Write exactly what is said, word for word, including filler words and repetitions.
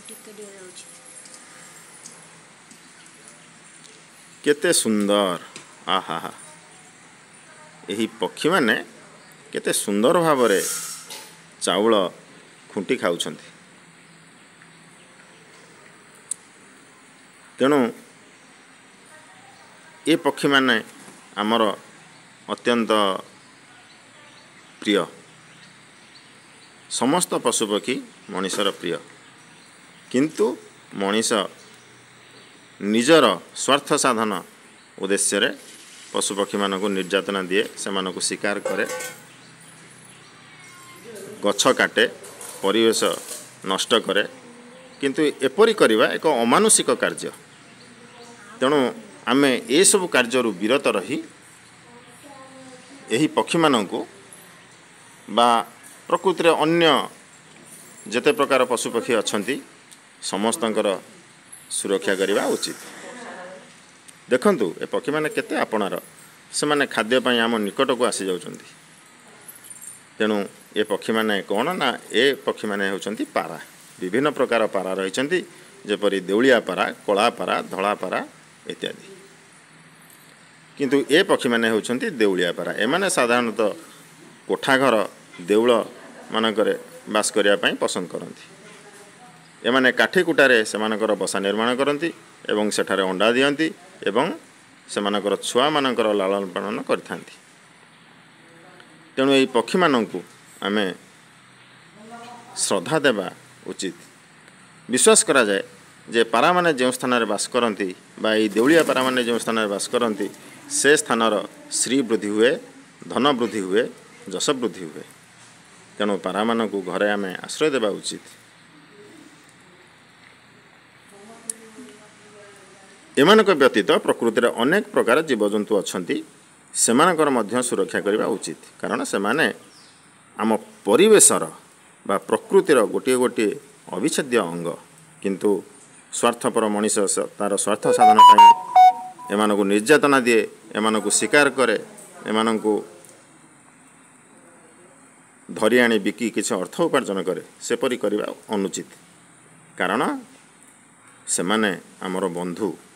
केते सुंदर आहा हा यही पक्षी माने केते सुंदर भाव रे चाउल खुंटी खाउछंती। तेणु ये पक्षी माने आमर अत्यंत प्रिय। समस्त पशुपक्षी मनीषर प्रिय, किंतु मनीष निजर स्वार्थ साधन उद्देश्य रे पशुपक्षी मानक निर्यातना दिए, से मानक शिकार करे, गछ काटे, परिवेश नष्ट करे, किंतु एपरी करिवा एक अमानुषिक कार्य। तेणु आमे ए सब कार्यरू विरत रही यही पक्षी मानक बा प्रकृति रे अन्य जेते प्रकार पशुपक्षी अछंती समस्तंकर सुरक्षा करवा उचित। देखंतु ए पक्षी माने केते आपणार से माने खाद्य पई आम निकट को आसी जाउछंती। तेणु ए पक्षी माने कोन ना ए पक्षी माने होउछंती पारा। विभिन्न प्रकार पारा रहिछंती, जेपरि देउलिया पारा, कला पारा, धला पारा इत्यादि। किंतु ए पक्षी माने होउछंती देउलिया पारा। ए माने साधारणतः कोठा घर देउल मानकरे बास करिया पई पसंद करंती। ए माने काठी कुटारे सेमानकर बसा निर्माण करंती एवं सेठारे अंडा दियंती एवं सेमानकर छुआ मानकर लालन पालन करथांती। तेणु एई पक्षी मानंकु आमे श्रद्धा देबा उचित। विश्वास करा जाए जे पारा माने जो स्थान रे बास करंती बा एई देउलिया पारा माने जो स्थान रे बास करंती से स्थानर श्री वृद्धि हुए, धन वृद्धि हुए, जस वृद्धि हुए। तेणु पारा मानंकु घरे आमे आश्रय देबा उचित। एमानक व्यतीत प्रकृति रे अनेक प्रकार जीवजंतु अछंती, सेमानकर मध्य सुरक्षा करबा उचित। कारण सेमाने आम परिवेशर बा प्रकृतिर गोटे गोटे अविच्छेद्य अंग, किंतु स्वार्थपर मनीष तार स्वार्थ साधन पाई एमानकु निर्यातना दिए, एमानकु शिकार करे, एमानकु धरी आनी बिकी किसी अर्थ उपार्जन करे, सेपरि करबा अनुचित। कारण सेमाने आमर बंधु।